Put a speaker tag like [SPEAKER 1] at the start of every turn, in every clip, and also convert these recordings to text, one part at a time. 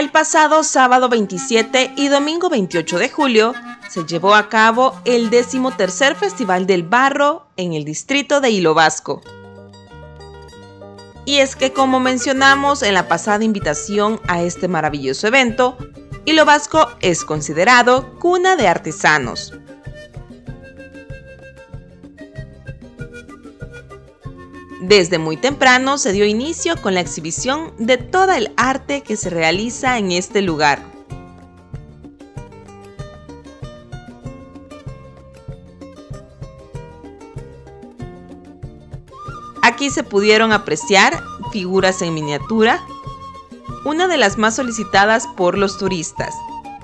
[SPEAKER 1] El pasado sábado 27 y domingo 28 de julio se llevó a cabo el 13º Festival del Barro en el distrito de Hilo Vasco. Y es que, como mencionamos en la pasada invitación a este maravilloso evento, Hilo Vasco es considerado cuna de artesanos. Desde muy temprano se dio inicio con la exhibición de toda el arte que se realiza en este lugar. Aquí se pudieron apreciar figuras en miniatura, una de las más solicitadas por los turistas.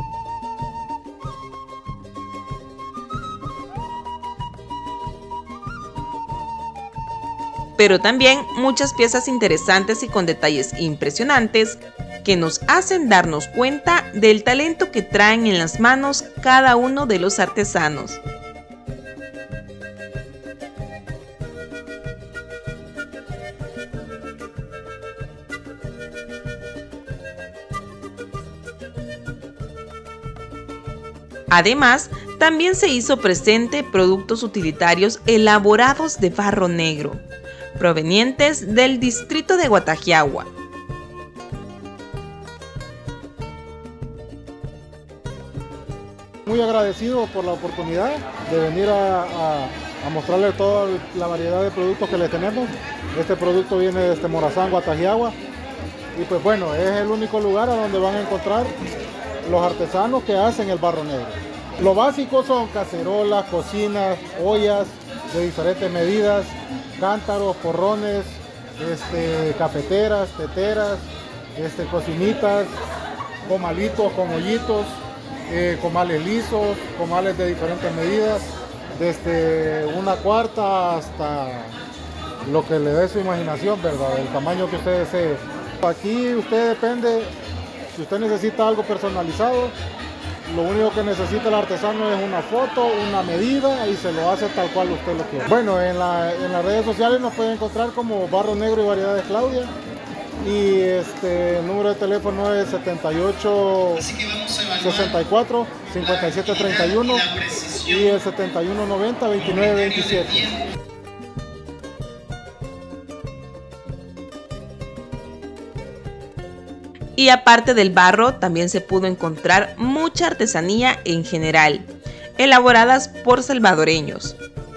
[SPEAKER 1] Pero también muchas piezas interesantes y con detalles impresionantes que nos hacen darnos cuenta del talento que traen en las manos cada uno de los artesanos. Además, también se hizo presente productos utilitarios elaborados de barro negro, provenientes del distrito de Guatajiagua.
[SPEAKER 2] Muy agradecido por la oportunidad de venir a mostrarles toda la variedad de productos que le tenemos. Este producto viene desde Morazán, Guatajiagua, y pues bueno, es el único lugar a donde van a encontrar los artesanos que hacen el barro negro. Lo básico son cacerolas, cocinas, ollas de diferentes medidas, cántaros, porrones, cafeteras, teteras, cocinitas, comalitos con hoyitos, comales lisos, comales de diferentes medidas, desde una cuarta hasta lo que le dé su imaginación, ¿verdad? El tamaño que usted desee. Aquí usted depende, si usted necesita algo personalizado, lo único que necesita el artesano es una foto, una medida y se lo hace tal cual usted lo quiere. Bueno, en las redes sociales nos pueden encontrar como Barro Negro y Variedades Claudia. Y el número de teléfono es 78 64 57 31 y el 71 90 29 27.
[SPEAKER 1] Y aparte del barro, también se pudo encontrar mucha artesanía en general, elaboradas por salvadoreños.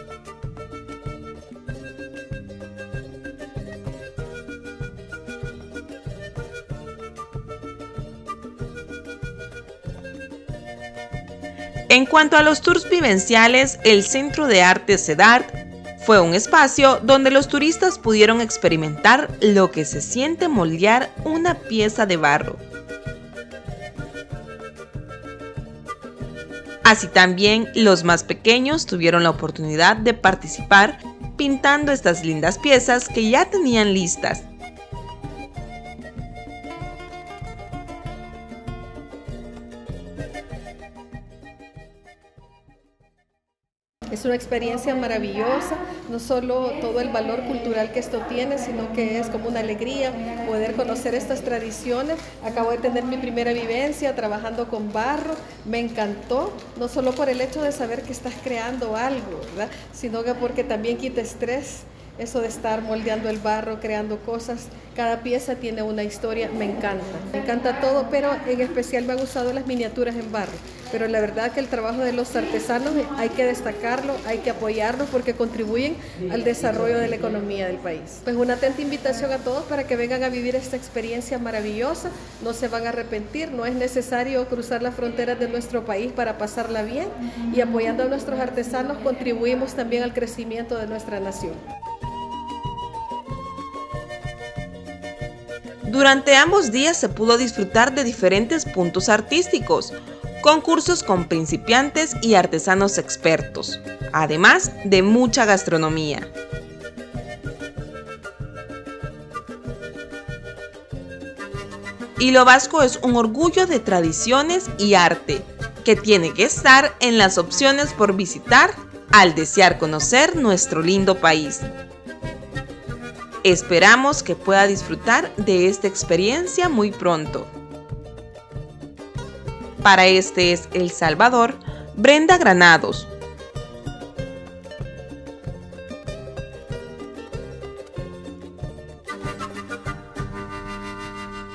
[SPEAKER 1] En cuanto a los tours vivenciales, el Centro de Arte CEDART fue un espacio donde los turistas pudieron experimentar lo que se siente moldear una pieza de barro. Así también los más pequeños tuvieron la oportunidad de participar pintando estas lindas piezas que ya tenían listas.
[SPEAKER 3] Es una experiencia maravillosa, no solo todo el valor cultural que esto tiene, sino que es como una alegría poder conocer estas tradiciones. Acabo de tener mi primera vivencia trabajando con barro, me encantó, no solo por el hecho de saber que estás creando algo, ¿verdad? Sino que porque también quita estrés. Eso de estar moldeando el barro, creando cosas, cada pieza tiene una historia, me encanta todo, pero en especial me han gustado las miniaturas en barro. Pero la verdad que el trabajo de los artesanos hay que destacarlo, hay que apoyarlos porque contribuyen al desarrollo de la economía del país. Pues una atenta invitación a todos para que vengan a vivir esta experiencia maravillosa, no se van a arrepentir, no es necesario cruzar las fronteras de nuestro país para pasarla bien y apoyando a nuestros artesanos contribuimos también al crecimiento de nuestra nación.
[SPEAKER 1] Durante ambos días se pudo disfrutar de diferentes puntos artísticos, concursos con principiantes y artesanos expertos, además de mucha gastronomía. Hilo Vasco es un orgullo de tradiciones y arte, que tiene que estar en las opciones por visitar al desear conocer nuestro lindo país. Esperamos que pueda disfrutar de esta experiencia muy pronto. Para Este es El Salvador, Brenda Granados.